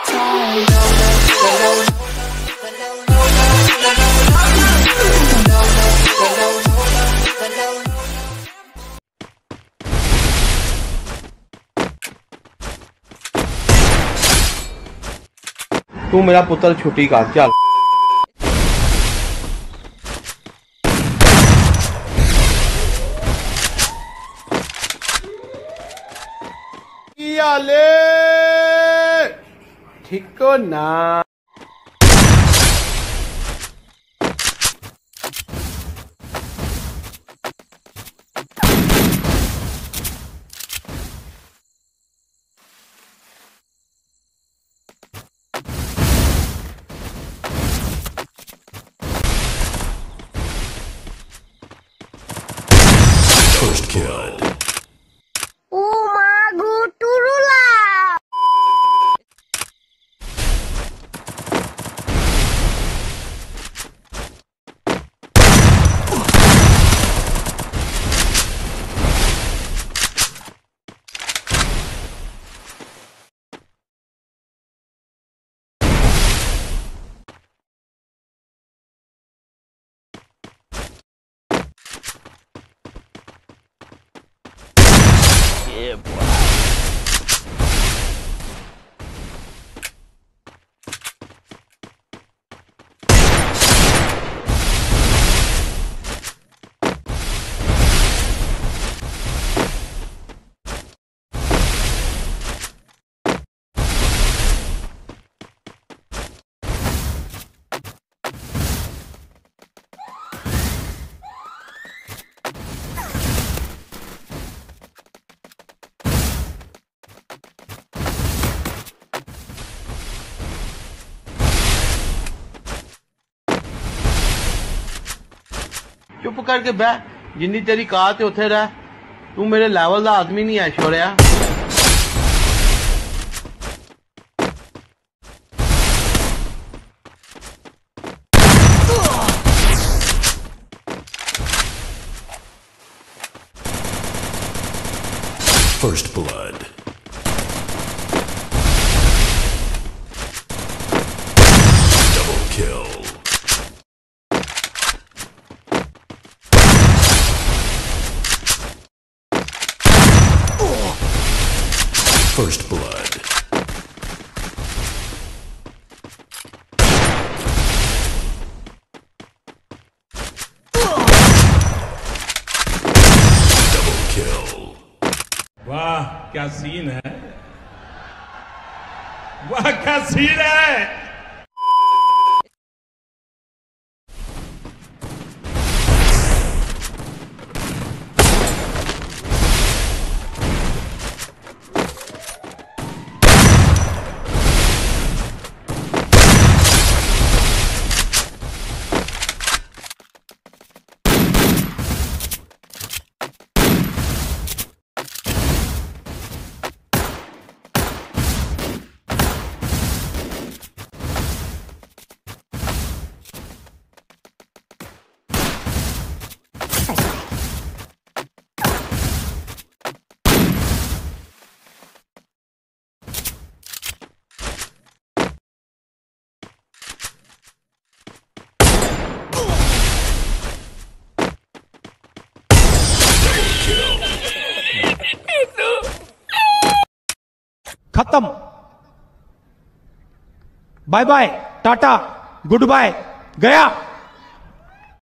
तू मेरा पुत्र छुट्टी कर चल। ठीक हो ना? First kill. Yeah, boy. चुप करके बह, जिन्नी तेरी कात है उत्थे रह। तू मेरे लेवल का आदमी नहीं है छोड़िया। First blood. Double kill. First blood. Double kill. वाह क्या सीन है, वाह क्या सीन है। खत्म। बाय बाय, टाटा, गुड बाय, गया।